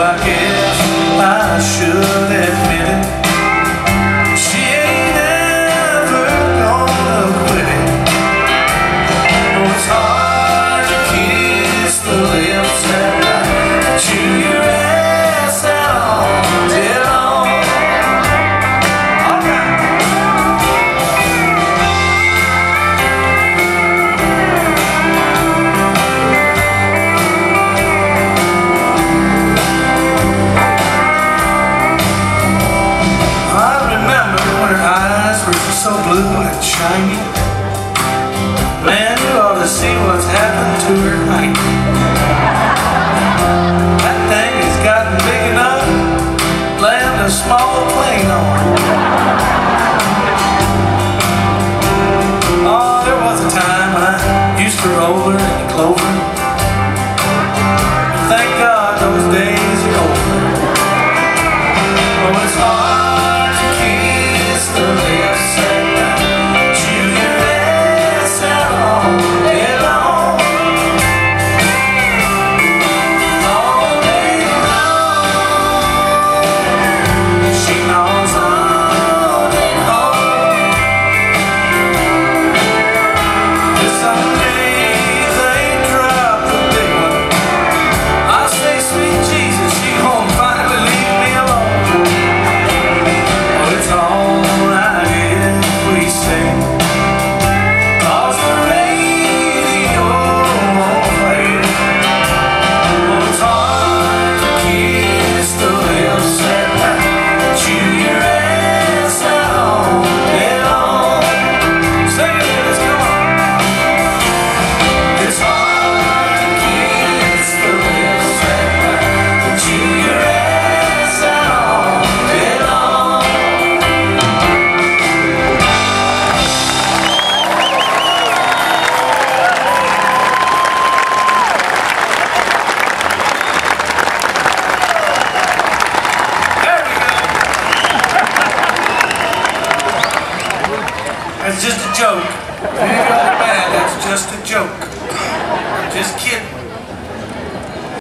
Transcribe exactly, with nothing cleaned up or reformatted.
I guess I should admit it. She ain't ever gonna quit it. Oh, it's hard to kiss the lips that I chew your ass out all day long. So blue and shiny. Man, you ought to see what's happened to her height. That thing has gotten big enough to land a small plane on. Oh, there was a time when I used to roll her in clover. Thank God those days are over. Oh, it's hard to kiss the lips. That's just a joke. If you ain't got bad, that's just a joke. Just kidding.